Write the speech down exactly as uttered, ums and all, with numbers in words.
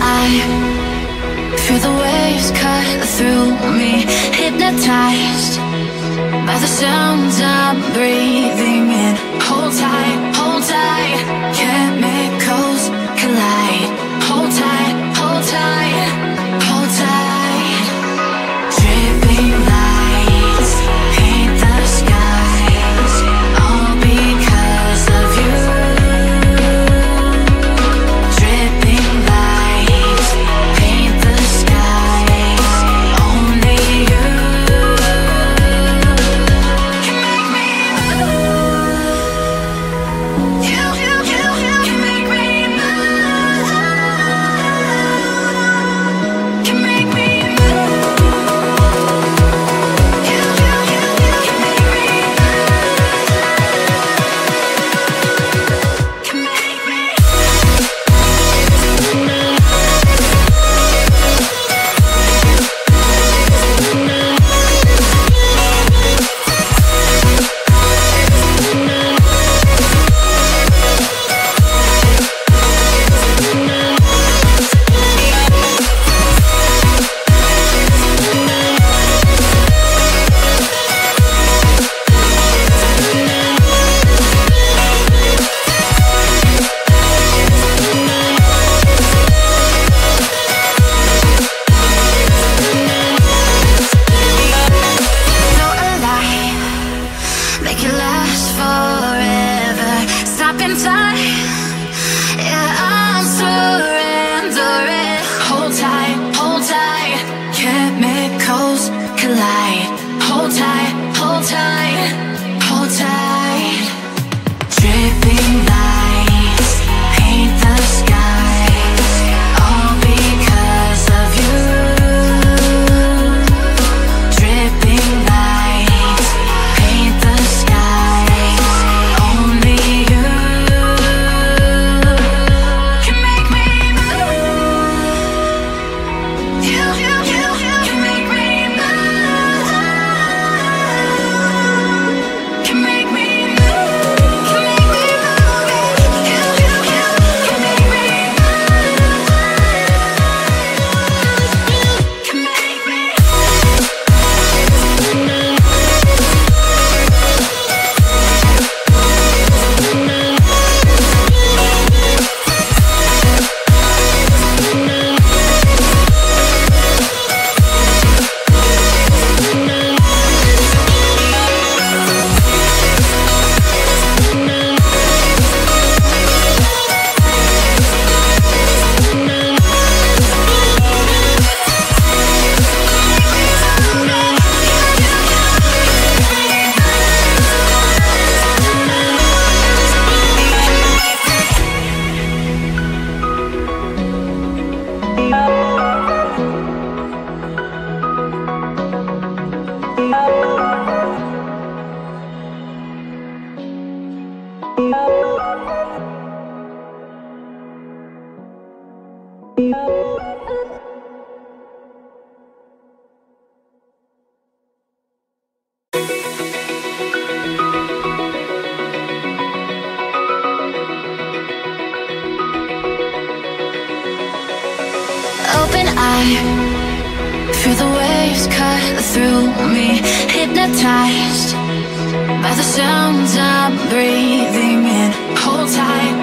I feel the waves cut through me, hypnotized by the sounds I'm breathing in. Hold tight, hold tight, chemicals collide. Hold tight, hold tight, hold tight. Dripping lights paint the skies, all because of you. Dripping lights paint the skies, only you can make me move. You, you, you, you can make me move. Can make me move. You, you, you, you can make me move. Can make me. Feel alive, make it last forever. Stop in time, yeah, I'm surrendering. Hold tight, hold tight, chemicals collide. Hold tight, hold tight, hold tight. Dripping lights paint the skies, all because of you. Dripping lights paint the skies, only you can make me move. You, you, you, you can make me move. Can make me move. Can make me move. You, you, you can make me move. Can make me. Open eye, feel the waves cut through me, hypnotized by the sounds I'm breathing in. Hold tight,